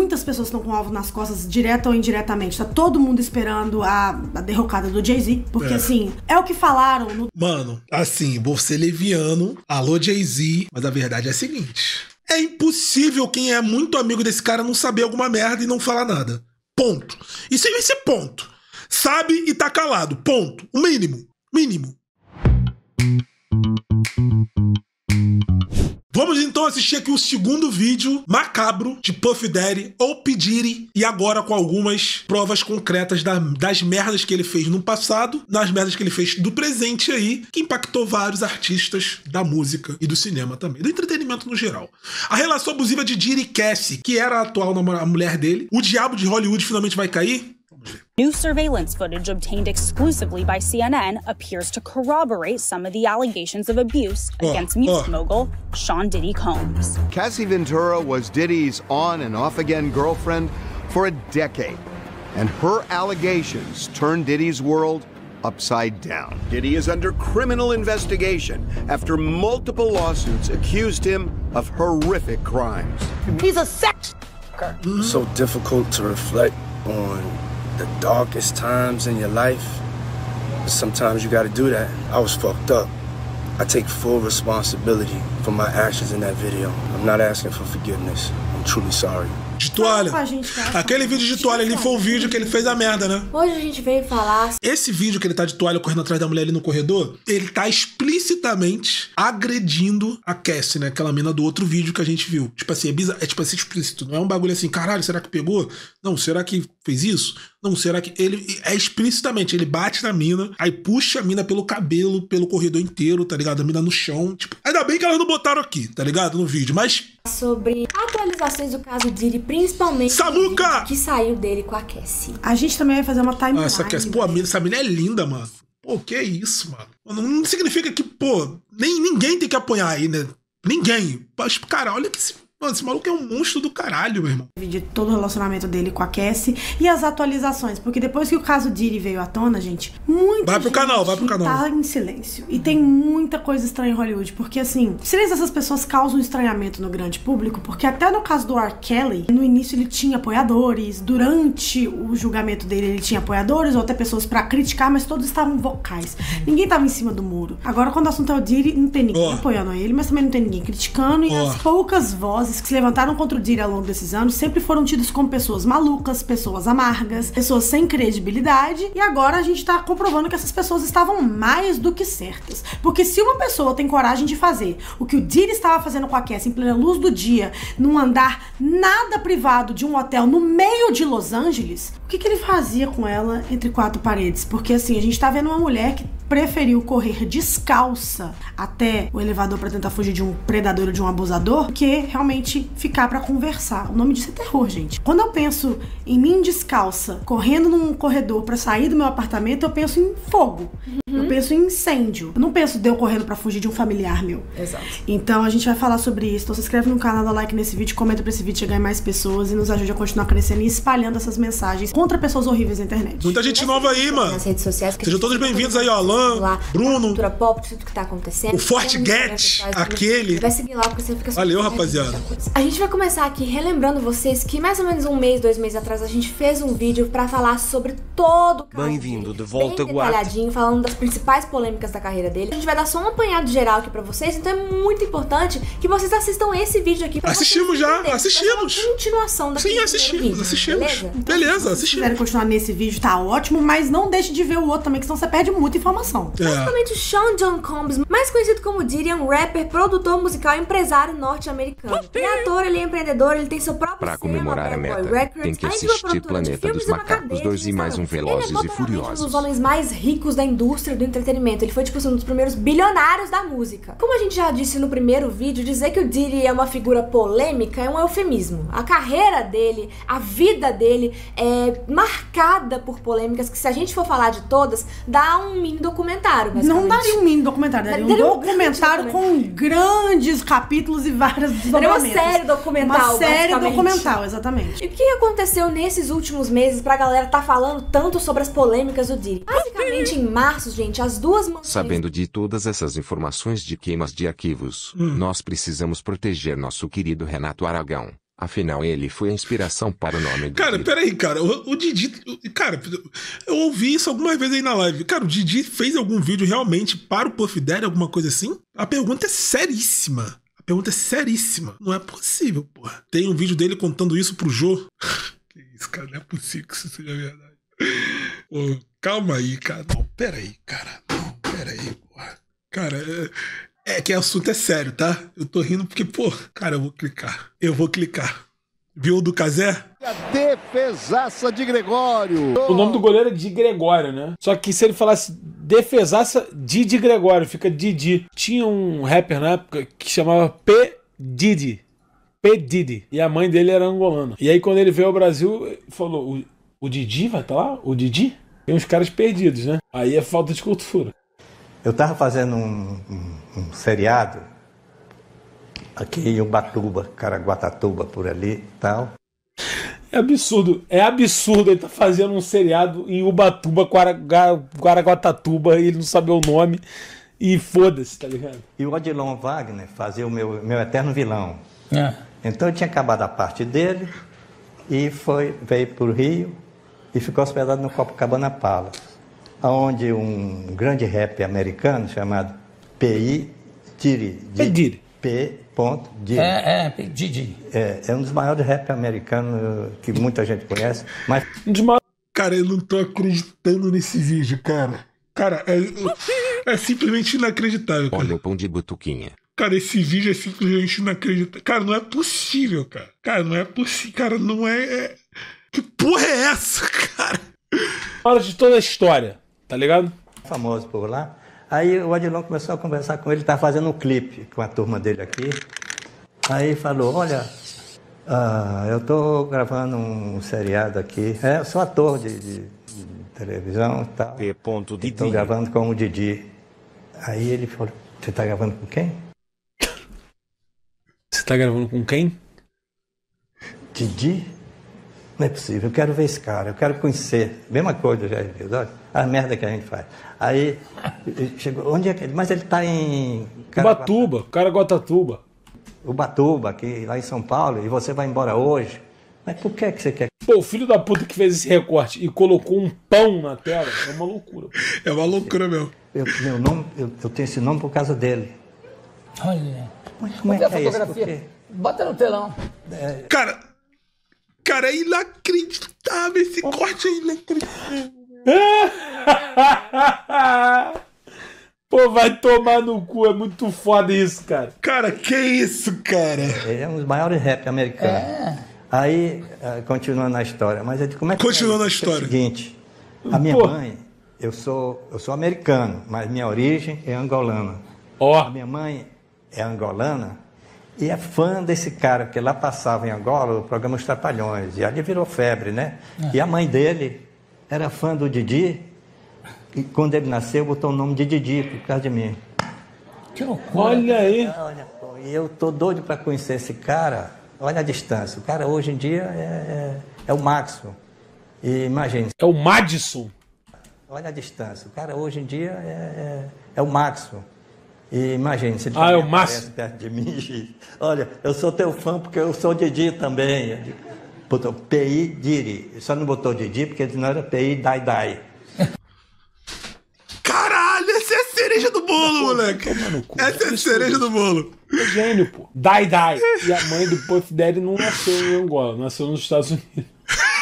muitas pessoas estão com o alvo nas costas, direta ou indiretamente. Tá todo mundo esperando a derrocada do Jay-Z, porque assim, é o que falaram no... Mano, assim, vou ser leviano, alô Jay-Z, mas a verdade é a seguinte: é impossível quem é muito amigo desse cara não saber alguma merda e não falar nada. Ponto. Isso é ponto. Sabe e tá calado. Ponto. O mínimo. Mínimo. Vamos então assistir aqui o segundo vídeo macabro de Puff Daddy ou P. Diddy, e agora com algumas provas concretas das merdas que ele fez no passado, das merdas que ele fez do presente aí, que impactou vários artistas da música e do cinema também, do entretenimento no geral. A relação abusiva de Diddy e Cassie, que era a atual a mulher dele. O diabo de Hollywood finalmente vai cair? New surveillance footage obtained exclusively by CNN appears to corroborate some of the allegations of abuse against music mogul Sean Diddy Combs. Cassie Ventura was Diddy's on and off again girlfriend for a decade, and her allegations turned Diddy's world upside down. Diddy is under criminal investigation after multiple lawsuits accused him of horrific crimes. He's a sex worker. It's so difficult to reflect on the darkest times in your life, but sometimes you gotta do that. I was fucked up. I take full responsibility for my actions in that video. I'm not asking for forgiveness. I'm truly sorry. De toalha. Aquele vídeo de toalha ali foi o vídeo que ele fez a merda, né? Hoje a gente veio falar... Esse vídeo que ele tá de toalha correndo atrás da mulher ali no corredor, ele tá explicitamente agredindo a Cassie, né? Aquela mina do outro vídeo que a gente viu. Tipo assim, é tipo assim, explícito. Não é um bagulho assim, caralho, será que pegou? Não, será que fez isso? Não, será que... Ele é explicitamente, ele bate na mina, aí puxa a mina pelo cabelo, pelo corredor inteiro, tá ligado? A mina no chão, tipo... Ainda bem que elas não botaram aqui, tá ligado? No vídeo, mas... Sobre atualizações do caso Diddy, principalmente Samuca! Que saiu dele com a Cassie. A gente também vai fazer uma timeline. Essa Cassie, pô, essa mina é linda, mano. Pô, que isso, mano. Não significa que, pô, ninguém tem que apanhar aí, né? Ninguém. Mas, cara, olha que mano, esse maluco é um monstro do caralho, meu irmão. De todo o relacionamento dele com a Cassie e as atualizações, porque depois que o caso Diddy veio à tona, gente, muita gente vai pro canal. Tá em silêncio. E tem muita coisa estranha em Hollywood, porque assim, o silêncio dessas pessoas causa um estranhamento no grande público, porque até no caso do R. Kelly, no início ele tinha apoiadores, durante o julgamento dele ele tinha apoiadores ou até pessoas pra criticar, mas todos estavam vocais. Ninguém tava em cima do muro. Agora, quando o assunto é o Diddy, não tem ninguém apoiando ele, mas também não tem ninguém criticando, e as poucas vozes que se levantaram contra o Diddy ao longo desses anos sempre foram tidos como pessoas malucas, pessoas amargas, pessoas sem credibilidade, e agora a gente tá comprovando que essas pessoas estavam mais do que certas. Porque se uma pessoa tem coragem de fazer o que o Diddy estava fazendo com a Cassie em plena luz do dia, num andar nada privado de um hotel no meio de Los Angeles, o que ele fazia com ela entre quatro paredes? Porque assim, a gente tá vendo uma mulher que preferiu correr descalça até o elevador pra tentar fugir de um predador ou de um abusador, que realmente ficar pra conversar. O nome disso é terror, gente. Quando eu penso em mim descalça, correndo num corredor pra sair do meu apartamento, eu penso em fogo. Eu penso em incêndio. Eu não penso de eu correndo pra fugir de um familiar meu. Exato. Então a gente vai falar sobre isso. Então se inscreve no canal, dá like nesse vídeo, comenta pra esse vídeo chegar em mais pessoas e nos ajude a continuar crescendo e espalhando essas mensagens contra pessoas horríveis na internet. Muita gente nova aí, mano. Nas redes sociais. Sejam todos bem-vindos aí, ó. Alan, Bruno, cultura pop, tudo que tá acontecendo. O Fortget, aquele. Vai seguir lá porque você fica... Valeu, rapaziada. A gente vai começar aqui relembrando vocês que mais ou menos um mês, 2 meses atrás, a gente fez um vídeo pra falar sobre todo o caso. Bem-vindo de volta, bem detalhadinho, falando das principais polêmicas da carreira dele. A gente vai dar só um apanhado geral aqui pra vocês, então é muito importante que vocês assistam esse vídeo aqui. Assistimos já, assistimos. Continuação da Sim, assistimos. Beleza, assistimos. Se quiserem continuar nesse vídeo, tá ótimo, mas não deixe de ver o outro também, que senão você perde muita informação. Basicamente, o Sean John Combs, mais conhecido como Diddy, é um rapper, produtor musical e empresário norte-americano. Ele é ator, ele é empreendedor, ele tem seu próprio Pra comemorar a meta, tem que assistir Planeta dos Macacos 2 e mais um Velozes e Furiosos. Um dos homens mais ricos da indústria do entretenimento. Ele foi, tipo, um dos primeiros bilionários da música. Como a gente já disse no primeiro vídeo, dizer que o Diddy é uma figura polêmica é um eufemismo. A carreira dele, a vida dele é marcada por polêmicas que, se a gente for falar de todas, dá um mini documentário. Não daria um mini documentário, daria um documentário com grandes capítulos e várias desdobramentos. Uma série documental. Uma série documental, exatamente. E o que aconteceu nesses últimos meses pra galera tá falando tanto sobre as polêmicas do Diddy? Basicamente, em março, gente, as duas mãos... Sabendo de todas essas informações de queimas de arquivos, nós precisamos proteger nosso querido Renato Aragão. Afinal, ele foi a inspiração para o nome do Cara, Diddy. peraí, cara. O Didi... Cara, eu ouvi isso algumas vezes aí na live. Cara, o Didi fez algum vídeo realmente para o Puff Daddy, alguma coisa assim? A pergunta é seríssima. A pergunta é seríssima. Não é possível, porra. Tem um vídeo dele contando isso pro Jô. Que isso, cara. Não é possível que isso seja verdade. Pô, calma aí, cara. Não, peraí, cara. Não, peraí, porra. Cara, é que o assunto é sério, tá? Eu tô rindo porque, pô, cara, eu vou clicar. Viu o do Cazé? A defesaça de Gregório. O nome do goleiro é de Gregório, né? Só que se ele falasse defesaça de Gregório, fica Didi. Tinha um rapper na época que chamava P. Diddy. P. Diddy. E a mãe dele era angolana. E aí quando ele veio ao Brasil, ele falou, o Didi vai estar lá? O Didi? Tem uns caras perdidos, né? Aí é falta de cultura. Eu tava fazendo um seriado aqui em Ubatuba, Caraguatatuba, por ali e tal. É absurdo ele tá fazendo um seriado em Ubatuba, Caraguatatuba, e ele não sabe o nome, e foda-se, tá ligado? E o Odilon Wagner fazia o meu eterno vilão. Então eu tinha acabado a parte dele, e veio pro Rio, e ficou hospedado no Copacabana Palace, onde um grande rap americano chamado P. Diddy. Diddy. P. Diddy. É um dos maiores rap americanos que muita gente conhece, mas... Cara, eu não tô acreditando nesse vídeo, cara. Cara, é simplesmente inacreditável, cara. Olha o pão de butuquinha. Cara, esse vídeo é simplesmente inacreditável. Cara, não é possível, cara. Cara, não é possível. Cara, não é... Que porra é essa, cara? Fala de toda a história, tá ligado? Famoso por lá. Aí o Odilon começou a conversar com ele, estava fazendo um clipe com a turma dele aqui. Aí falou, olha, eu estou gravando um seriado aqui. Eu sou ator de televisão e tal. Estou gravando com o Didi. Aí ele falou, você está gravando com quem? Você está gravando com quem? Didi? Não é possível, eu quero ver esse cara, eu quero conhecer. Mesma coisa, já viu, olha, a merda que a gente faz. Aí, chegou, onde é que ele... Mas ele está em... Ubatuba, Caraguatatuba. Ubatuba, aqui, lá em São Paulo, e você vai embora hoje. Mas por que você quer? Pô, o filho da puta que fez esse recorte e colocou um pão na tela, é uma loucura. É uma loucura mesmo. Meu nome, eu tenho esse nome por causa dele. Olha. Mas como é que é isso? Porque... Bota no telão. Cara, é inacreditável. Esse corte é inacreditável. Pô, vai tomar no cu. É muito foda isso, cara. Cara, que isso, cara? Ele é um dos maiores rap americanos. Aí, continuando a história. Mas como é que continuando a história. É o seguinte. A minha mãe, eu sou americano, mas minha origem é angolana. A minha mãe é angolana. E é fã desse cara, porque lá passava em Angola o programa Os Trapalhões. E ali virou febre, né? E a mãe dele era fã do Didi. E quando ele nasceu, botou o nome de Didi por causa de mim. Que loucura. Olha aí. Olha, pô, e eu tô doido para conhecer esse cara. Olha a distância. O cara hoje em dia é o Maxwell. E imagine. É o Madison. Olha a distância. O cara hoje em dia é o Maxwell. E imagine, se ele é o Márcio perto de mim, olha, eu sou teu fã porque eu sou Didi também. Botou P.I. Diddy. Só não botou Didi porque ele não era P.I. Dai. Caralho, essa é a cereja do bolo, moleque. Essa é a cereja do bolo. É gênio, pô. Dai. E a mãe do Puff Daddy não nasceu em Angola, nasceu nos Estados Unidos.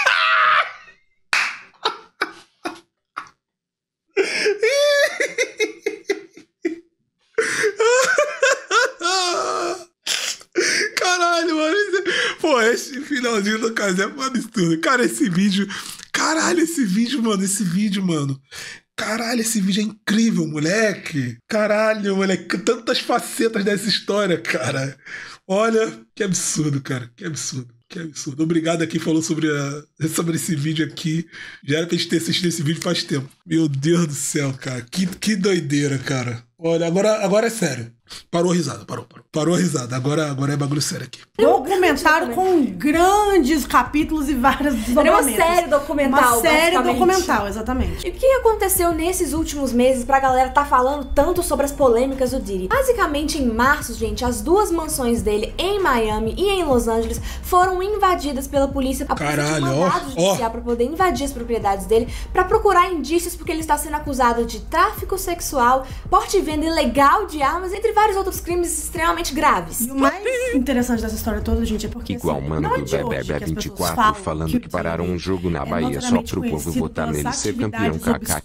Caralho, mano. Pô, esse finalzinho do Cazé é um absurdo. Cara, esse vídeo. Caralho, esse vídeo, mano. Caralho, esse vídeo é incrível, moleque. Caralho, moleque. Tantas facetas dessa história, cara. Olha, que absurdo, cara. Que absurdo. Obrigado a quem falou sobre esse vídeo aqui. Já era pra gente ter assistido esse vídeo faz tempo. Meu Deus do céu, cara. Que doideira, cara. Olha, agora é sério. Parou a risada, parou a risada. Agora é bagulho sério aqui. Documentário com grandes capítulos e várias desdobramentos. Uma série documental, Uma série documental, exatamente. E o que aconteceu nesses últimos meses pra galera tá falando tanto sobre as polêmicas do Diddy? Basicamente, em março, gente, as duas mansões dele em Miami e em Los Angeles foram invadidas pela polícia. A polícia tinha mandado judicial pra poder invadir as propriedades dele, pra procurar indícios, porque ele está sendo acusado de tráfico sexual, porte e venda ilegal de armas, entre vários outros crimes extremamente graves. E o mais interessante dessa história toda, gente, é porque igual assim, mano do Bebé 24 falando que pararam um jogo na Bahia só pro povo votar nele ser campeão.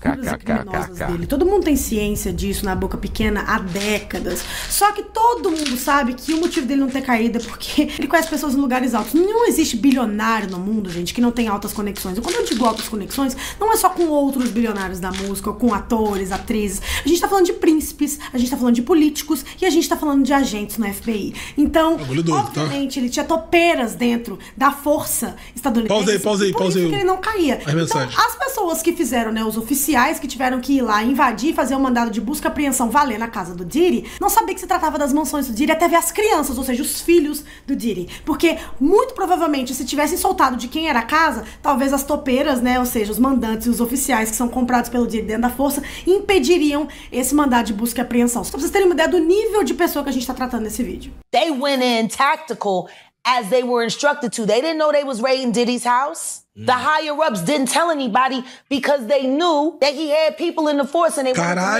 KKKKKK. Todo mundo tem ciência disso na boca pequena há décadas. Só que todo mundo sabe que o motivo dele não ter caído é porque ele conhece pessoas em lugares altos. Não existe bilionário no mundo, gente, que não tem altas conexões. E quando eu digo altas conexões, não é só com outros bilionários da música, ou com atores, atrizes. A gente tá falando de príncipes, a gente tá falando de políticos, e a gente tá falando de agentes no FBI. Então, obviamente, ele tinha topeiras dentro da força estadunidense. Pausa aí. Que ele não caía. Então, as pessoas que fizeram, né, os oficiais que tiveram que ir lá invadir e fazer um mandado de busca e apreensão valer na casa do Diddy, não sabia que se tratava das mansões do Diddy, até ver as crianças, ou seja, os filhos do Diddy. Porque, muito provavelmente, se tivessem soltado de quem era a casa, talvez as topeiras, né, ou seja, os mandantes e os oficiais que são comprados pelo Diddy dentro da força, impediriam esse mandado de busca e apreensão. Só pra vocês terem uma ideia do nível de pessoa que a gente tá tratando nesse vídeo. They went in tactical as they were instructed to. They didn't know they was raiding Diddy's house. The higher-ups didn't tell anybody because they knew that he had people in the force and they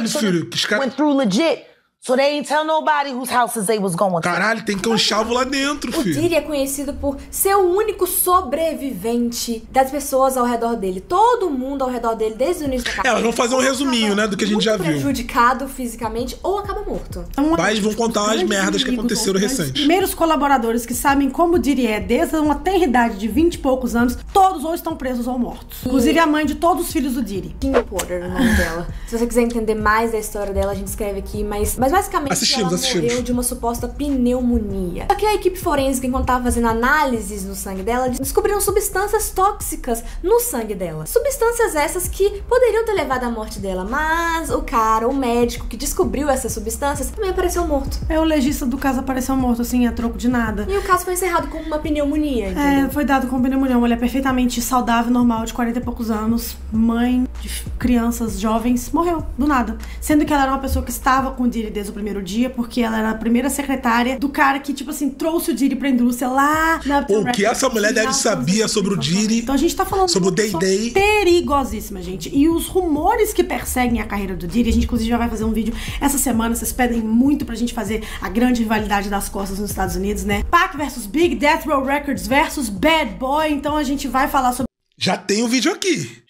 went through legit. So they ain't tell nobody whose houses they was going to. Caralho, tem conchavo lá dentro, filho. O Diddy é conhecido por ser o único sobrevivente das pessoas ao redor dele. Todo mundo ao redor dele, desde o início da carreira. Elas vão fazer um resuminho, né, do que a gente já viu. Prejudicado fisicamente ou acaba morto. Mas vão contar umas merdas que aconteceram recentes. Os primeiros colaboradores que sabem como o Diddy é, desde uma tenra idade de 20 e poucos anos, todos ou estão presos ou mortos. Inclusive a mãe de todos os filhos do Diddy. Kim Porter, o nome dela. Se você quiser entender mais da história dela, a gente escreve aqui, mas basicamente ela morreu de uma suposta pneumonia. Só que a equipe forense, enquanto estava fazendo análises no sangue dela, descobriram substâncias tóxicas no sangue dela. Substâncias essas que poderiam ter levado à morte dela, mas o médico que descobriu essas substâncias também apareceu morto. O legista do caso apareceu morto, assim, a troco de nada. E o caso foi encerrado com uma pneumonia, entendeu? Foi dado com pneumonia. Uma mulher perfeitamente saudável, normal, de 40 e poucos anos, mãe de crianças jovens, morreu do nada. Sendo que ela era uma pessoa que estava com o Diddy desde o primeiro dia, porque ela era a primeira secretária do cara que, tipo assim, trouxe o Diddy pra indústria lá na... O que essa mulher deve saber sobre o Diddy. Então a gente tá falando sobre o Day-Day. Perigosíssima, gente. E os rumores que perseguem a carreira do Diddy, a gente inclusive já vai fazer um vídeo essa semana, vocês pedem muito pra gente fazer a grande rivalidade das costas nos Estados Unidos, né? Pac versus Big, Death Row Records versus Bad Boy, então a gente vai falar sobre... Já tem o vídeo aqui.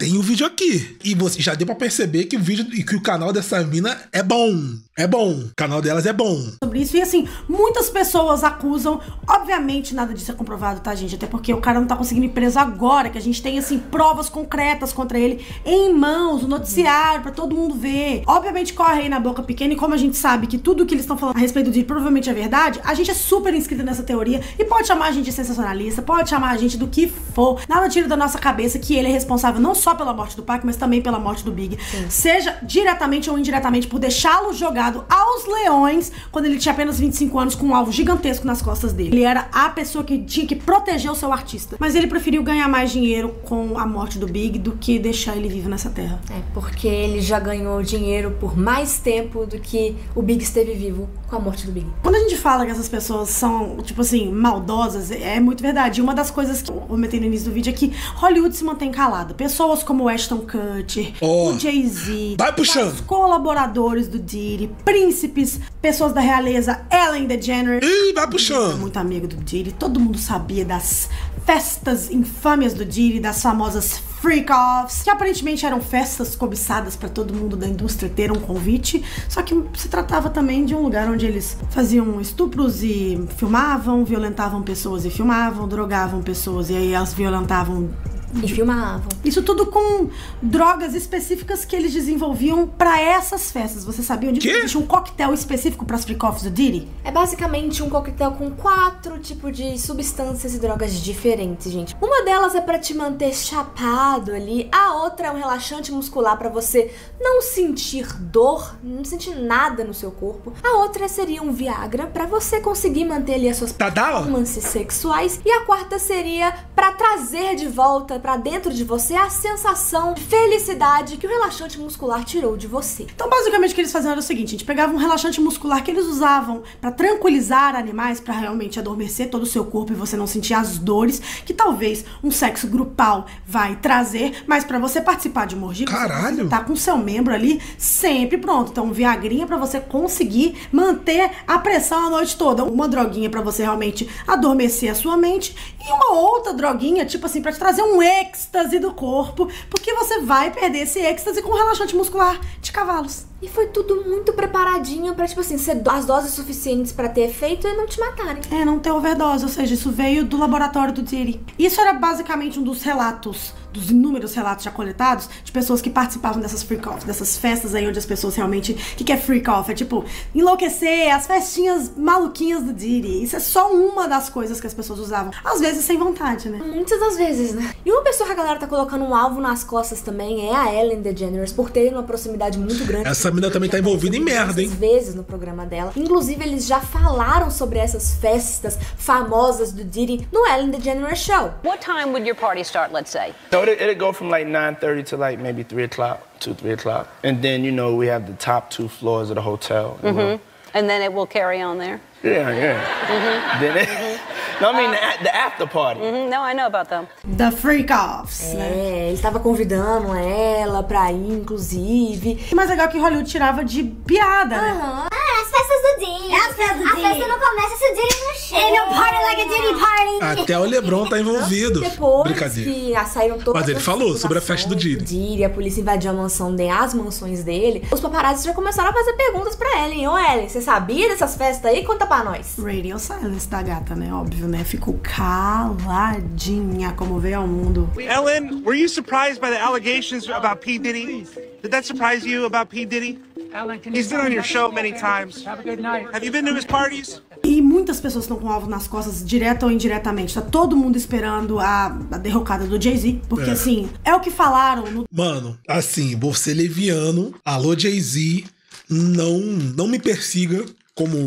E você já deu pra perceber que o canal dessa mina é bom. O canal delas é bom. Sobre isso, e assim, muitas pessoas acusam, obviamente nada disso é comprovado, tá, gente? Até porque o cara não tá conseguindo ir preso agora, que a gente tem, assim, provas concretas contra ele em mãos, no noticiário, pra todo mundo ver. Obviamente corre aí na boca pequena, e como a gente sabe que tudo que eles estão falando a respeito do Diddy provavelmente é verdade, a gente é super inscrito nessa teoria, e pode chamar a gente de sensacionalista, pode chamar a gente do que for. Nada tira da nossa cabeça que ele é responsável não só pela morte do Pac, mas também pela morte do Big. Sim. Seja diretamente ou indiretamente por deixá-lo jogado aos leões quando ele tinha apenas 25 anos com um alvo gigantesco nas costas dele. Ele era a pessoa que tinha que proteger o seu artista. Mas ele preferiu ganhar mais dinheiro com a morte do Big do que deixar ele vivo nessa terra. Porque ele já ganhou dinheiro por mais tempo do que o Big esteve vivo com a morte do Big. Quando a gente fala que essas pessoas são, tipo assim, maldosas, é muito verdade. E uma das coisas que eu comentei no início do vídeo é que Hollywood se mantém calada. Pessoas como Ashton Kutcher, o Jay-Z, os colaboradores do Diddy, príncipes, pessoas da realeza, Ellen DeGeneres. Vai puxando. Muito amigo do Diddy. Todo mundo sabia das festas infâmias do Diddy, das famosas freak-offs, que aparentemente eram festas cobiçadas pra todo mundo da indústria ter um convite, só que se tratava também de um lugar onde eles faziam estupros e filmavam, violentavam pessoas e filmavam, drogavam pessoas e aí elas violentavam E filmavam. Isso tudo com drogas específicas que eles desenvolviam pra essas festas. Você sabia onde existe um coquetel específico pras freak-offs do Diddy? É basicamente um coquetel com 4 tipos de substâncias e drogas diferentes, gente. Uma delas é pra te manter chapado ali. A outra é um relaxante muscular pra você não sentir dor, não sentir nada no seu corpo. A outra seria um Viagra pra você conseguir manter ali as suas performances sexuais. E a quarta seria pra trazer de volta pra dentro de você a sensação de felicidade que o relaxante muscular tirou de você. Então, basicamente, o que eles faziam era o seguinte: a gente pegava um relaxante muscular que eles usavam pra tranquilizar animais, pra realmente adormecer todo o seu corpo e você não sentir as dores que talvez um sexo grupal vai trazer, mas pra você participar de uma orgia, você tá com seu membro ali sempre pronto. Então, um Viagrinha pra você conseguir manter a pressão a noite toda, uma droguinha pra você realmente adormecer a sua mente e uma outra droguinha, tipo assim, pra te trazer um êxtase do corpo, porque você vai perder esse êxtase com um relaxante muscular de cavalos. E foi tudo muito preparadinho pra, tipo assim, ser as doses suficientes pra ter efeito e não te matarem. É, não ter overdose, ou seja, isso veio do laboratório do Diddy. Isso era basicamente um dos relatos, dos inúmeros relatos já coletados de pessoas que participavam dessas freak-offs, dessas festas aí onde as pessoas realmente... O que é freak-off? É tipo, enlouquecer, as festinhas maluquinhas do Diddy. Isso é só uma das coisas que as pessoas usavam. Às vezes sem vontade, né? Muitas das vezes, né? E uma pessoa que a galera tá colocando um alvo nas costas também é a Ellen DeGeneres, por ter uma proximidade muito grande. Essa mina também tá envolvida em merda, hein? Vezes no programa dela. Inclusive, eles já falaram sobre essas festas famosas do Diddy no Ellen DeGeneres Show. What time would your party start, let's say? So it'd go from like 9:30 to like maybe 3 o'clock, 3 o'clock. And then, you know, we have the top 2 floors of the hotel. And then it will carry on there? Yeah. Then no, I mean the after party. No, I know about them. The freak-offs, né? Ele estava convidando ela pra ir, inclusive. O mais legal é que Hollywood tirava de piada, né? As festas do Diddy. As festas do Diddy. A festa não começa se o Diddy não chega. Ain't no party like a Diddy party. Até o LeBron tá envolvido. Depois brincadeira. Que saíram todas. Mas ele falou sobre a festa do Diddy. A polícia invadiu a mansão dele, as mansões dele. Os paparazzi já começaram a fazer perguntas pra Ellen. Ô Ellen, você sabia dessas festas aí? Conta pra nós. Radio silence da gata, né? Óbvio, né? Ficou caladinha como veio ao mundo. Ellen, were you surprised by the allegations about P. Diddy? Did that surprise you about P. Diddy? Ellen, He's been on your show many times. Have a good night. Have you been to his parties? E muitas pessoas estão com alvo nas costas, direta ou indiretamente. Tá todo mundo esperando a derrocada do Jay-Z. Porque, assim, é o que falaram no... Mano, assim, vou ser leviano. Alô, Jay-Z, não me persiga como,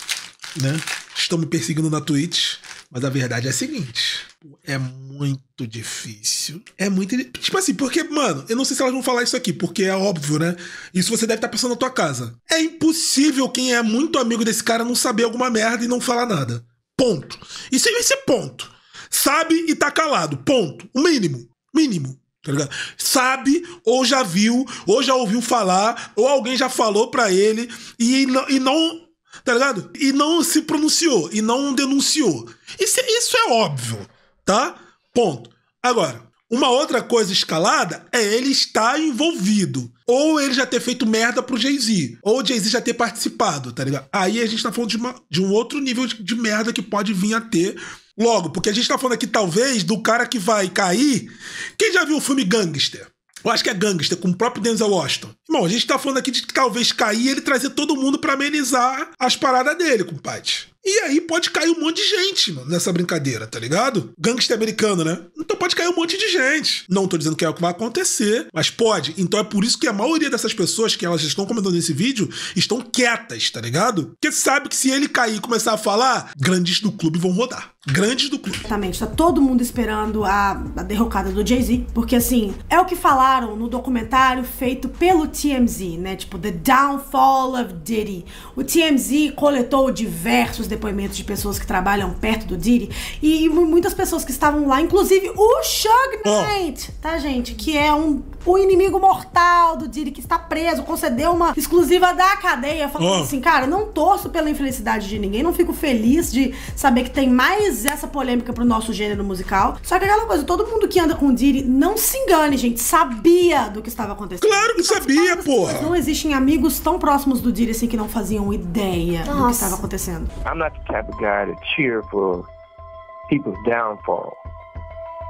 né? Estão me perseguindo na Twitch. Mas a verdade é a seguinte. É muito difícil. É muito... Tipo assim, porque, mano, eu não sei se elas vão falar isso aqui, porque é óbvio, né? Isso você deve estar pensando na tua casa. É impossível quem é muito amigo desse cara não saber alguma merda e não falar nada. Ponto. Isso é ponto. Sabe e tá calado. Ponto. O mínimo. Mínimo. Tá ligado? Sabe, ou já viu, ou já ouviu falar, ou alguém já falou pra ele e não... Tá ligado? E não se pronunciou, e não denunciou. Isso é óbvio, tá? Ponto. Agora, uma outra coisa escalada é ele estar envolvido. Ou ele já ter feito merda pro Jay-Z. Ou o Jay-Z já ter participado, tá ligado? Aí a gente tá falando de um outro nível de merda que pode vir a ter logo. Porque a gente tá falando aqui, talvez, do cara que vai cair. Quem já viu o filme Gangster? Eu acho que é Gangster, com o próprio Denzel Washington. Bom, a gente tá falando aqui de talvez cair e ele trazer todo mundo pra amenizar as paradas dele, compadre. E aí pode cair um monte de gente, mano, nessa brincadeira, tá ligado? Gangster americano, né? Então pode cair um monte de gente. Não tô dizendo que é o que vai acontecer, mas pode. Então é por isso que a maioria dessas pessoas que elas estão comentando nesse vídeo estão quietas, tá ligado? Porque sabe que se ele cair e começar a falar, grandes do clube vão rodar. Grandes do clube. Exatamente. Tá todo mundo esperando a derrocada do Jay-Z, porque assim, é o que falaram no documentário feito pelo TMZ, né? Tipo, The Downfall of Diddy. O TMZ coletou diversos depoimentos de pessoas que trabalham perto do Diddy e muitas pessoas que estavam lá, inclusive o Suge Knight, tá, gente? Que é o inimigo mortal do Diddy, que está preso, concedeu uma exclusiva da cadeia, falando assim, cara, não torço pela infelicidade de ninguém, não fico feliz de saber que tem mais essa polêmica pro nosso gênero musical. Só que aquela coisa, todo mundo que anda com o Diddy, não se engane, gente, sabia do que estava acontecendo. Claro que sabia, porra! Não existem amigos tão próximos do Diddy assim que não faziam ideia do que estava acontecendo. I'm not the type of guy to cheer for people's downfall.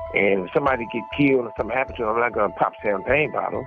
And if somebody get killed or something happens to them, I'm not going to pop champagne bottles.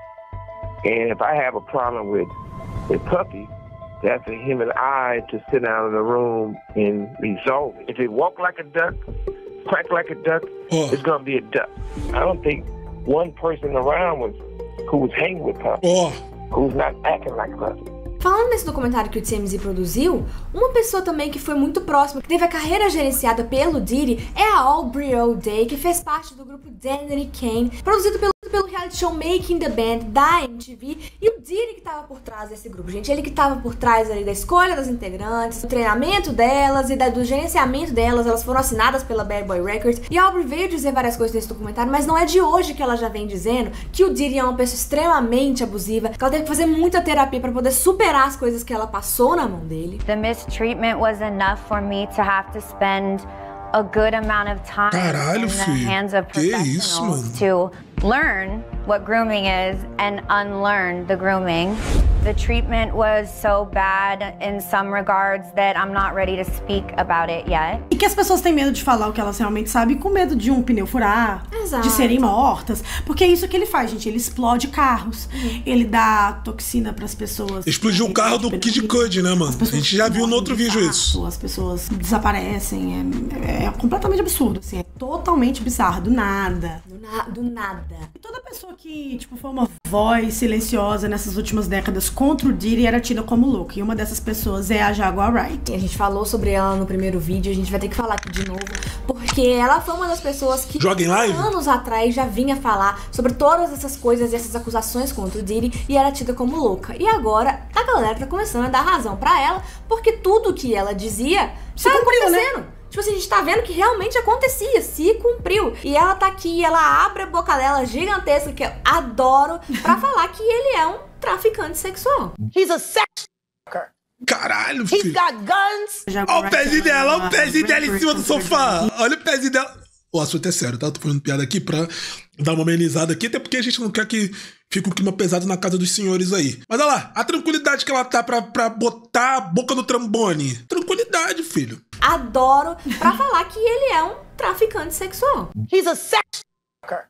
And if I have a problem with Puffy, that's for him and I to sit down in a room and resolve it. If it walk like a duck, quack like a duck, it's going to be a duck. I don't think one person around who was hanging with Puffy, who's not acting like Puffy. Falando nesse documentário que o TMZ produziu, uma pessoa também que foi muito próxima, que teve a carreira gerenciada pelo Diddy, é a Aubrey O'Day, que fez parte do grupo Danity Kane, produzido pelo reality show Making the Band da MTV, e o Diddy que tava por trás desse grupo, gente. Ele que tava por trás ali da escolha das integrantes, do treinamento delas e do gerenciamento delas. Elas foram assinadas pela Bad Boy Records, e a Aubrey veio dizer várias coisas nesse documentário, mas não é de hoje que ela já vem dizendo que o Diddy é uma pessoa extremamente abusiva, que ela teve que fazer muita terapia pra poder superar as coisas que ela passou na mão dele. The mistreatment was enough for me to have to spend a good amount of time in the hands of professionals to learn what grooming is and unlearn the grooming. The treatment was so bad in some regards that I'm not ready to speak about it yet. E que as pessoas têm medo de falar o que elas realmente sabem, com medo de um pneu furar, de serem mortas, porque é isso que ele faz, gente. Ele explode carros, ele dá toxina pras pessoas. Explodiu o carro do Kid Cudi, né, mano? A gente já viu no outro vídeo isso. As pessoas desaparecem, é completamente absurdo, assim, é totalmente bizarro, do nada. Do nada. E toda pessoa que, tipo, foi uma voz silenciosa nessas últimas décadas contra o Diddy era tida como louca. E uma dessas pessoas é a Jaguar Wright. A gente falou sobre ela no primeiro vídeo, a gente vai ter que falar aqui de novo, porque ela foi uma das pessoas que anos atrás já vinha falar sobre todas essas coisas e essas acusações contra o Diddy e era tida como louca. E agora a galera tá começando a dar razão pra ela, porque tudo que ela dizia tá acontecendo. Né? Tipo assim, a gente tá vendo que realmente acontecia, se cumpriu. E ela tá aqui, ela abre a boca dela gigantesca, que eu adoro, pra falar que ele é um traficante sexual. He's a sex worker. Caralho, filho. He's got guns. Olha o pezinho dela, olha o pezinho dela em cima do sofá. Olha o pezinho dela. O assunto é sério, tá? Tô fazendo piada aqui pra dar uma amenizada aqui, até porque a gente não quer que fique um clima pesado na casa dos senhores aí. Mas olha lá, a tranquilidade que ela tá pra botar a boca no trombone. Tranquilidade, filho. Adoro, pra falar que ele é um traficante sexual. He's a sex worker.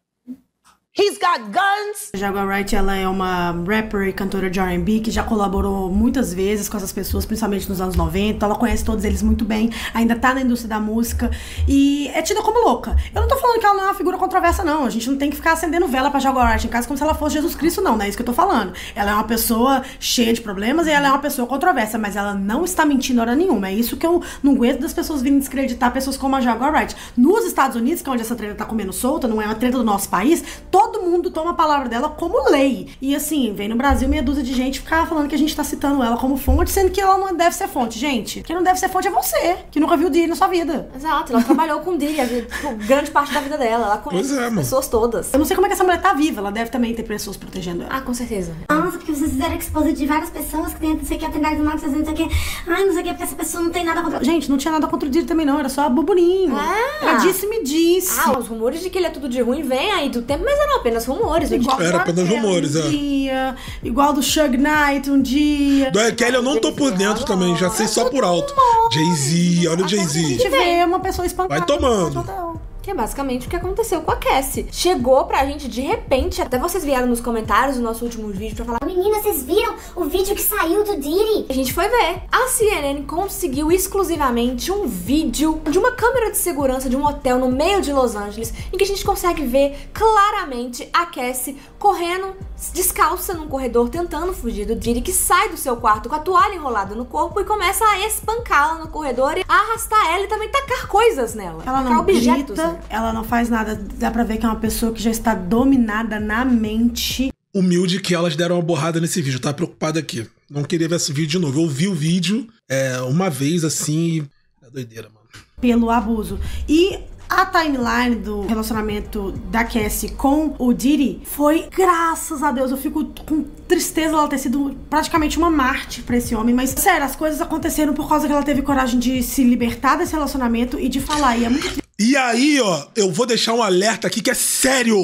He's got guns. Jaguar Wright, ela é uma rapper e cantora de R&B que já colaborou muitas vezes com essas pessoas, principalmente nos anos 90. Ela conhece todos eles muito bem, ainda tá na indústria da música e é tida como louca. Eu não tô falando que ela não é uma figura controversa, não. A gente não tem que ficar acendendo vela pra Jaguar Wright em casa como se ela fosse Jesus Cristo, não. Não é isso que eu tô falando. Ela é uma pessoa cheia de problemas e ela é uma pessoa controversa, mas ela não está mentindo hora nenhuma. É isso que eu não aguento das pessoas virem descreditar pessoas como a Jaguar Wright. Nos Estados Unidos, que é onde essa treta tá comendo solta, não é uma treta do nosso país, todo mundo toma a palavra dela como lei. E assim, vem no Brasil meia dúzia de gente ficar falando que a gente tá citando ela como fonte, sendo que ela não deve ser fonte. Gente, quem não deve ser fonte é você, que nunca viu o Diddy na sua vida. Exato, ela trabalhou com o Diddy grande parte da vida dela. Ela conhece as pessoas todas. Eu não sei como é que essa mulher tá viva, ela deve também ter pessoas protegendo ela. Ah, com certeza. Nossa, porque vocês fizeram expose de várias pessoas que tem não sei o que, atendar do Marcos, não sei o que. Ai, não sei o que, porque essa pessoa não tem nada contra... Gente, não tinha nada contra o Diddy também não, era só burburinho. Era disse-me-disse. Os rumores de que ele é tudo de ruim vêm aí do tempo, mas eram apenas rumores. Era apenas rumores, igual do Suge Knight um dia. Do R. Kelly eu não tô por dentro também, já sei só por alto. Jay-Z, olha o Jay-Z. A gente vê uma pessoa espancada. Vai tomando. Que é basicamente o que aconteceu com a Cassie. Chegou pra gente de repente, até vocês vieram nos comentários do nosso último vídeo pra falar: menina, vocês viram o vídeo que saiu do Diddy? A gente foi ver. A CNN conseguiu exclusivamente um vídeo de uma câmera de segurança de um hotel no meio de Los Angeles, em que a gente consegue ver claramente a Cassie correndo descalça num corredor tentando fugir do Diddy, que sai do seu quarto com a toalha enrolada no corpo e começa a espancá-la no corredor e a arrastar ela e também tacar coisas nela. Ela não objetos, grita, ela não faz nada. Dá pra ver que é uma pessoa que já está dominada na mente. Humilde que elas deram uma borrada nesse vídeo. Eu tava preocupado aqui. Não queria ver esse vídeo de novo. Eu vi o vídeo uma vez assim. É doideira, mano. Pelo abuso. E a timeline do relacionamento da Cassie com o Diddy foi, graças a Deus, eu fico com tristeza ela ter sido praticamente uma mártir pra esse homem, mas sério, as coisas aconteceram por causa que ela teve coragem de se libertar desse relacionamento e de falar, e é muito... E aí, ó, eu vou deixar um alerta aqui que é sério,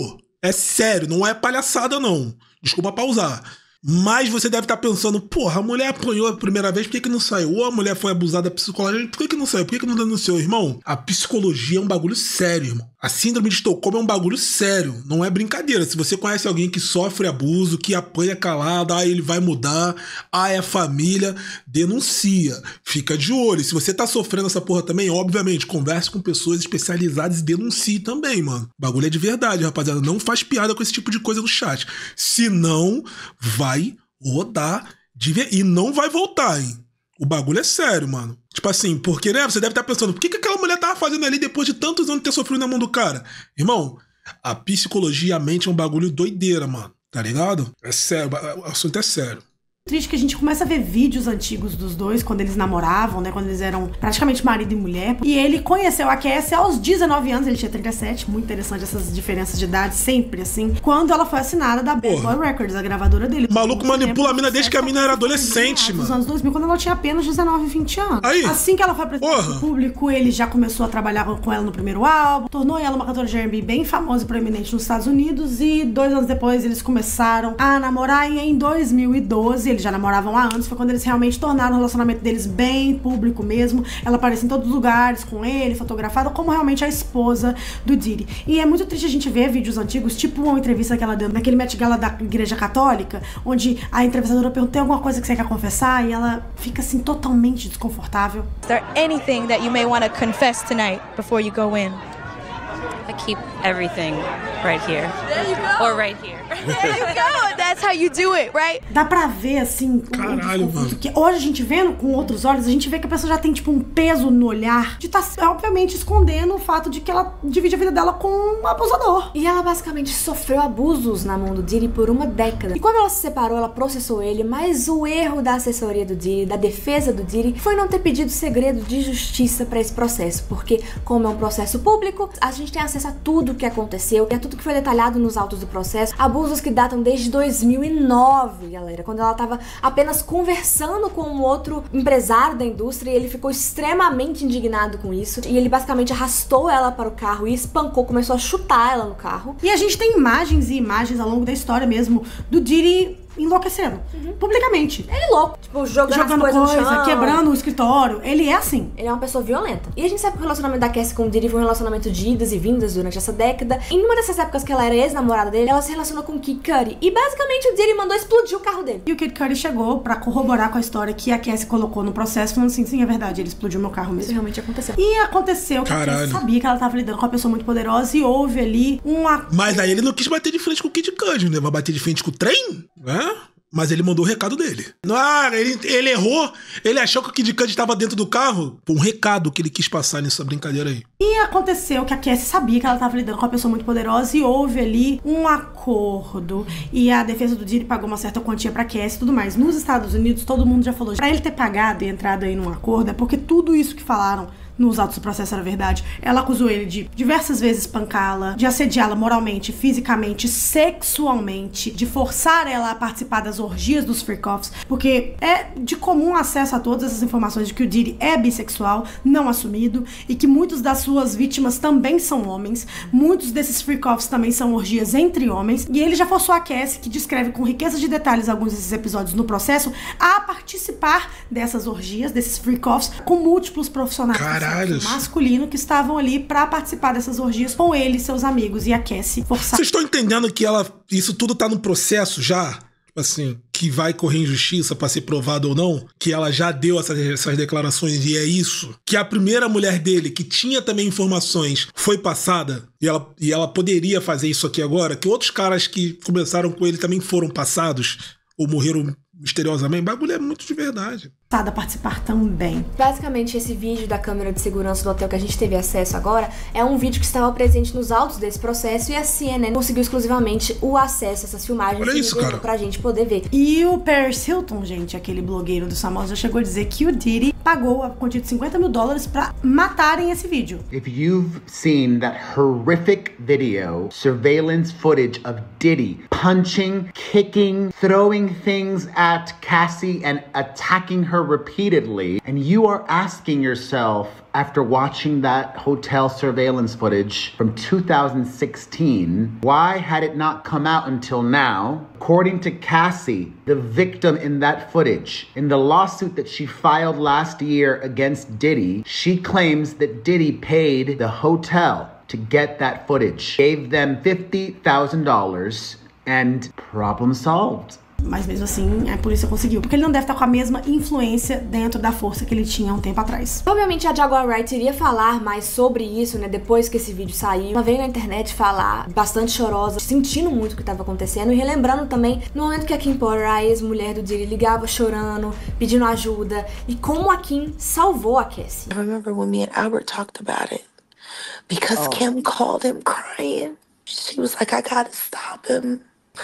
não é palhaçada não, desculpa pausar. Mas você deve estar pensando, porra, a mulher apanhou a primeira vez, por que não saiu? Ou a mulher foi abusada psicologicamente, por que não saiu? Por que não denunciou, irmão? A psicologia é um bagulho sério, irmão. A síndrome de Estocolmo é um bagulho sério, não é brincadeira. Se você conhece alguém que sofre abuso, que apanha calado, ele vai mudar, é família, denuncia. Fica de olho. Se você tá sofrendo essa porra também, obviamente, converse com pessoas especializadas e denuncie também, mano. O bagulho é de verdade, rapaziada. Não faz piada com esse tipo de coisa no chat. Senão, vai rodar e não vai voltar, hein? O bagulho é sério, mano. Tipo assim, porque, né, você deve estar pensando, por que aquela mulher tava fazendo ali depois de tantos anos de ter sofrido na mão do cara? Irmão, a psicologia, a mente é um bagulho doideira, mano. Tá ligado? É sério, o assunto é sério. Triste que a gente começa a ver vídeos antigos dos dois, quando eles namoravam, né, quando eles eram praticamente marido e mulher, e ele conheceu a Cassie aos 19 anos, ele tinha 37, muito interessante essas diferenças de idade, sempre assim, quando ela foi assinada da Bad Boy Records, a gravadora dele. O maluco manipula a mina desde que a mina era adolescente, mano. Nos anos 2000, quando ela tinha apenas 19, 20 anos. Aí, assim que ela foi apresentada pro público, ele já começou a trabalhar com ela no primeiro álbum, tornou ela uma cantora de R&B bem famosa e proeminente nos Estados Unidos, e 2 anos depois eles começaram a namorar, e em 2012, eles já namoravam há anos, foi quando eles realmente tornaram o relacionamento deles bem público mesmo. Ela aparece em todos os lugares com ele, fotografada como realmente a esposa do Diddy. E é muito triste a gente ver vídeos antigos, tipo uma entrevista que ela deu naquele Met Gala da Igreja Católica, onde a entrevistadora pergunta, tem alguma coisa que você quer confessar? E ela fica assim totalmente desconfortável. Is there anything that you may want to confess tonight before you go in? I keep everything right here. There you go. Or right here. There you go. That's how you do it, right? Dá pra ver, assim, caralho, mano. Que hoje a gente vendo com outros olhos, a gente vê que a pessoa já tem, tipo, um peso no olhar de tá, obviamente, escondendo o fato de que ela divide a vida dela com um abusador. E ela basicamente sofreu abusos na mão do Diddy por uma década. E quando ela se separou, ela processou ele, mas o erro da assessoria do Diddy, da defesa do Diddy, foi não ter pedido segredo de justiça pra esse processo. Porque, como é um processo público, a gente tem acesso a tudo o que aconteceu, e a tudo que foi detalhado nos autos do processo. Abusos que datam desde 2009, galera, quando ela tava apenas conversando com um outro empresário da indústria, e ele ficou extremamente indignado com isso, e ele basicamente arrastou ela para o carro e espancou, começou a chutar ela no carro. E a gente tem imagens e imagens ao longo da história mesmo do Diddy enlouquecendo, publicamente. Ele é louco, tipo, jogando coisa no chão, quebrando o escritório. Ele é assim. Ele é uma pessoa violenta. E a gente sabe que o relacionamento da Cassie com o Diddy foi um relacionamento de idas e vindas durante essa década. Em uma dessas épocas que ela era ex-namorada dele, ela se relacionou com o Kid Cudi. E basicamente o Diddy mandou explodir o carro dele. E o Kid Cudi chegou pra corroborar com a história que a Cassie colocou no processo, falando assim, sim, é verdade, ele explodiu meu carro mesmo. Isso realmente aconteceu. E aconteceu que a Cassie sabia que ela tava lidando com uma pessoa muito poderosa e houve ali uma... Mas aí ele não quis bater de frente com o Kid Cudi, né? Vai bater de frente com o trem, né? Mas ele mandou o recado dele. Ele errou. Ele achou que o Kid Cudi estava dentro do carro. Um recado que ele quis passar nessa brincadeira aí. E aconteceu que a Cassie sabia que ela estava lidando com uma pessoa muito poderosa e houve ali um acordo. E a defesa do Diddy pagou uma certa quantia pra Cassie e tudo mais. Nos Estados Unidos, todo mundo já falou. Pra ele ter pagado e entrado aí num acordo, é porque tudo isso que falaram nos autos do processo era verdade. Ela acusou ele de diversas vezes espancá-la, de assediá-la moralmente, fisicamente, sexualmente, de forçar ela a participar das orgias dos freak-offs, porque é de comum acesso a todas essas informações de que o Diddy é bissexual, não assumido, e que muitos das suas vítimas também são homens. Muitos desses freak-offs também são orgias entre homens, e ele já forçou a Cassie, que descreve com riqueza de detalhes alguns desses episódios no processo, a participar dessas orgias, desses freak-offs, com múltiplos profissionais masculino que estavam ali pra participar dessas orgias com ele e seus amigos, e a Cassie forçar. Vocês estão entendendo que isso tudo tá no processo já? Assim, que vai correr em justiça pra ser provado ou não? Que ela já deu essas declarações e é isso? Que a primeira mulher dele, que tinha também informações, foi passada e ela poderia fazer isso aqui agora? Que outros caras que começaram com ele também foram passados ou morreram misteriosamente? O bagulho é muito de verdade. A participar também. Basicamente, esse vídeo da câmera de segurança do hotel que a gente teve acesso agora é um vídeo que estava presente nos autos desse processo, e a CNN conseguiu exclusivamente o acesso a essas filmagens. Olha isso, cara, pra gente poder ver. E o Paris Hilton, gente, aquele blogueiro dos famosos, já chegou a dizer que o Diddy pagou a quantia de $50 mil pra matarem esse vídeo. If you've seen that horrific video, surveillance footage of Diddy punching, kicking, throwing things at Cassie and attacking her repeatedly, and you are asking yourself, after watching that hotel surveillance footage from 2016, why had it not come out until now? According to Cassie, the victim in that footage, in the lawsuit that she filed last year against Diddy, she claims that Diddy paid the hotel to get that footage. Gave them $50,000 and problem solved. Mas mesmo assim, a polícia conseguiu. Porque ele não deve estar com a mesma influência dentro da força que ele tinha um tempo atrás. Obviamente a Jaguar Wright iria falar mais sobre isso, né, depois que esse vídeo saiu. Ela veio na internet falar bastante chorosa, sentindo muito o que estava acontecendo e relembrando também no momento que a Kim Potter, a ex-mulher do Diddy, ligava chorando, pedindo ajuda, e como a Kim salvou a Cassie. I remember when me and Albert talked about it. Because Kim called him crying. She was like, I gotta stop him.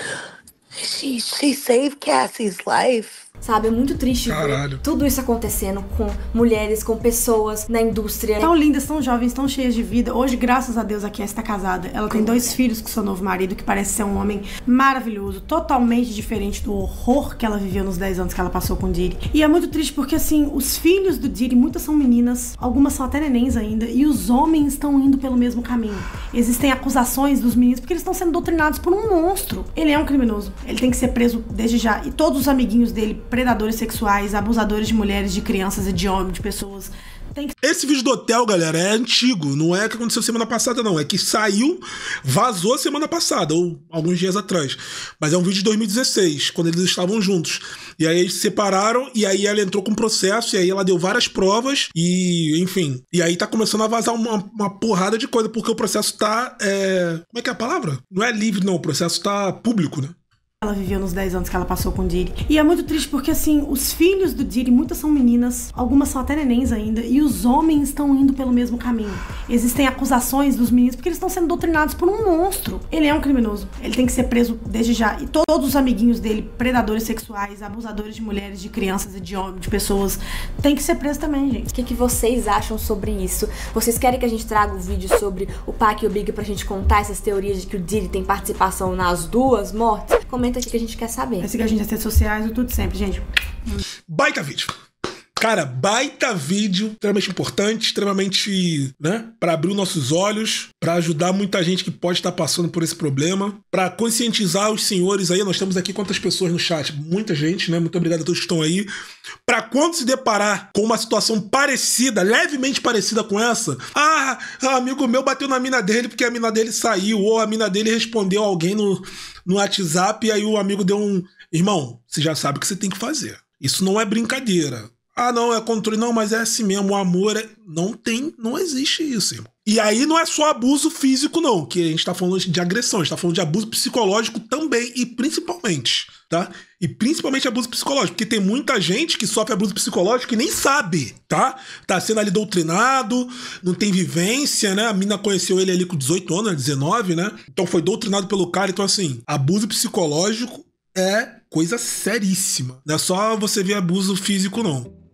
She saved Cassie's life. Sabe, é muito triste ver tudo isso acontecendo com mulheres, com pessoas na indústria. Tão lindas, tão jovens, tão cheias de vida. Hoje, graças a Deus, a Cassie tá casada. Ela tem 2 filhos com seu novo marido, que parece ser um homem maravilhoso, totalmente diferente do horror que ela viveu nos 10 anos que ela passou com o Diddy. E é muito triste porque, assim, os filhos do Diddy, muitas são meninas, algumas são até nenéns ainda, e os homens estão indo pelo mesmo caminho. Existem acusações dos meninos porque eles estão sendo doutrinados por um monstro. Ele é um criminoso. Ele tem que ser preso desde já. E todos os amiguinhos dele, predadores sexuais, abusadores de mulheres, de crianças e de homens, de pessoas. Esse vídeo do hotel, galera, é antigo. Não é que aconteceu semana passada, não. É que saiu, vazou semana passada, ou alguns dias atrás. Mas é um vídeo de 2016, quando eles estavam juntos. E aí eles se separaram, e aí ela entrou com processo, e aí ela deu várias provas, e enfim. E aí tá começando a vazar uma porrada de coisa, porque o processo tá... Como é que é a palavra? Não é livre, não. O processo tá público, né? Ela viveu nos 10 anos que ela passou com o Diddy. E é muito triste porque, assim, os filhos do Diddy, muitas são meninas, algumas são até nenéns ainda, e os homens estão indo pelo mesmo caminho. Existem acusações dos meninos porque eles estão sendo doutrinados por um monstro. Ele é um criminoso. Ele tem que ser preso desde já. E todos os amiguinhos dele, predadores sexuais, abusadores de mulheres, de crianças e de homens, de pessoas, tem que ser preso também, gente. O que vocês acham sobre isso? Vocês querem que a gente traga um vídeo sobre o Pac e o Big pra gente contar essas teorias de que o Diddy tem participação nas 2 mortes? Comenta aqui que a gente quer saber. Vai seguir a gente nas redes sociais, tudo sempre, gente. Baita vídeo. Cara, baita vídeo, extremamente importante, extremamente, né, pra abrir os nossos olhos, pra ajudar muita gente que pode estar passando por esse problema, pra conscientizar os senhores aí. Nós temos aqui quantas pessoas no chat? Muita gente, né? Muito obrigado a todos que estão aí. Pra quando se deparar com uma situação parecida, levemente parecida com essa, amigo meu bateu na mina dele porque a mina dele saiu, ou a mina dele respondeu alguém no WhatsApp, e aí o amigo deu um... Irmão, você já sabe o que você tem que fazer. Isso não é brincadeira. Não, é controle. Não, mas é assim mesmo, o amor é... Não existe isso, irmão. E aí não é só abuso físico, não, que a gente tá falando de agressão, a gente tá falando de abuso psicológico também, e principalmente, tá? E principalmente abuso psicológico, porque tem muita gente que sofre abuso psicológico e nem sabe, tá? Tá sendo ali doutrinado, não tem vivência, né? A mina conheceu ele ali com 18 anos, 19, né? Então foi doutrinado pelo cara. Então, assim, abuso psicológico é coisa seríssima. Não é só você ver abuso físico, não.